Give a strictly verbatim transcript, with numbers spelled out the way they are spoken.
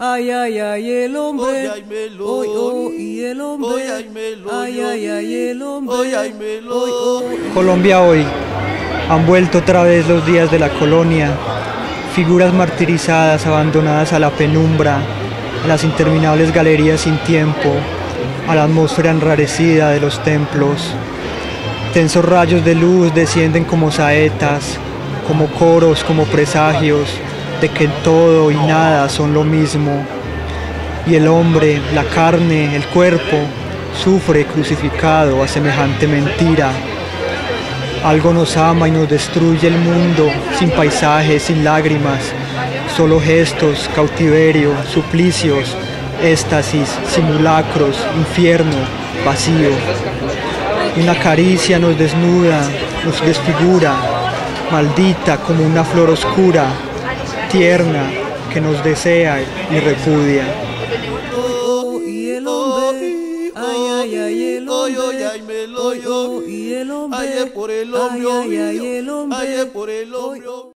ay, ay, ay, el hombre, Hoy ay, melón. hoy, hoy, y el hombre, Hoy ay, melón. ay, ay, ay, el hombre, Hoy ay, melón. hoy, hoy. Colombia hoy. Han vuelto otra vez los días de la colonia. Figuras martirizadas, abandonadas a la penumbra, a las interminables galerías sin tiempo, a la atmósfera enrarecida de los templos. Tensos rayos de luz descienden como saetas, como coros, como presagios de que todo y nada son lo mismo. Y el hombre, la carne, el cuerpo, sufre crucificado a semejante mentira. Algo nos ama y nos destruye el mundo, sin paisajes, sin lágrimas, solo gestos, cautiverio, suplicios, éxtasis, simulacros, infierno, vacío. Una caricia nos desnuda, nos desfigura, maldita como una flor oscura, tierna, que nos desea y repudia. Y el hombre, ay, ay, ay, el Hoy, hoy, hombre, ay, melón. hoy, hoy, y el hombre, Ay, por el ay, hombre, ay, ay, el hombre, ay, por el hoy, hombre.